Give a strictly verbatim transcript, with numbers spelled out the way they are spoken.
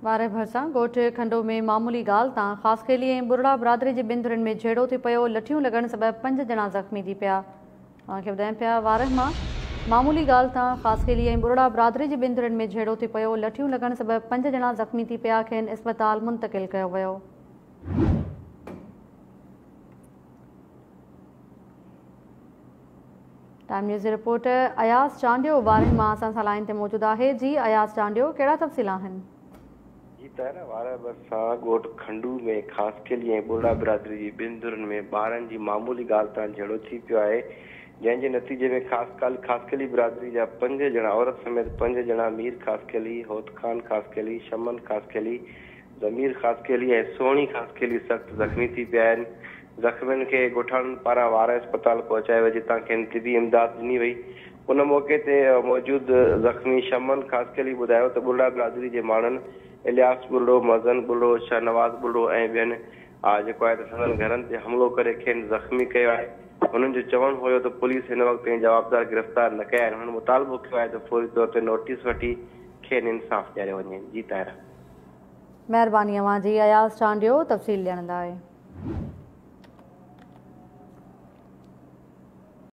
वारे भरिसां ॻोठ खंडो में मामूली ॻाल्हि तां ख़ासकेली ऐं बुरड़ा बिरादरी जे ॿिनि धुरनि में झेड़ो थी पियो। लठियूं लॻण सबबि पंज ॼणा ज़ख़्मी थी पिया। तव्हांखे ॿुधाइनि पिया वारह मां मामूली ॻाल्हि तां ख़ासकेली ऐं बुरड़ा बिरादरी जे ॿिनि धुरनि में झेड़ो थी पियो। लठियूं लॻण सबबि पंज ॼणा ज़ख़्मी थी पिया। खेनि इस्पताल मुंतक़िल कयो वियो। टाइम न्यूज़ जी रिपोर्टर अयाज़ चांडियो वारनि मां असां सां लाइन ते मौजूदु आहे। जी अयाज़ चांडियो, कहिड़ा तफ़सील आहिनि? जी तारा वारह बरसां ॻोठ खंडू में ख़ासकेली ऐं बुरड़ा बिरादरी जी ॿिनि धुरनि में ॿारनि जी मामूली ॻाल्हि तां झेड़ो थी पियो आहे, जंहिंजे नतीजे में ख़ासि ख़ासकेली बिरादरी जा पंज ॼणा औरत समेत पंज ॼणा मीर ख़ासकेली, होत ख़ान ख़ासकेली, शमन ख़ासकेली, ज़मीर ख़ासकेली ऐं सोणी ख़ासकेली सख़्तु ज़ख़्मी थी पिया आहिनि। ज़ख़्मियुनि खे ॻोठाणनि पारां वारा अस्पताल पहुचायो वियो, जितां खेनि तिबी इमदाद ॾिनी वई। उन मौक़े ते मौजूदु ज़ख़्मी शमन ख़ासकेली ॿुधायो त बुरड़ा बिरादरी जे माण्हुनि इलियास बुरड़ो, मज़न बुरड़ो, शाहनवाज़ बुरड़ो ऐं ॿियनि जेको आहे त संदनि घरनि ते हमिलो करे खेनि ज़ख़्मी कयो आहे। हुननि जो चवणु हुयो त पुलिस हिन वक़्तु ताईं जवाबदार गिरफ़्तार न कया आहिनि। हुननि मुतालबो कयो आहे त फौरी तौर ते नोटिस वठी खेनि इंसाफ़ ॾियारियो वञे। जी ताहिरा, महिरबानी अव्हां जी अयाज़ चांडियो तफ़सील ॾियण लाइ।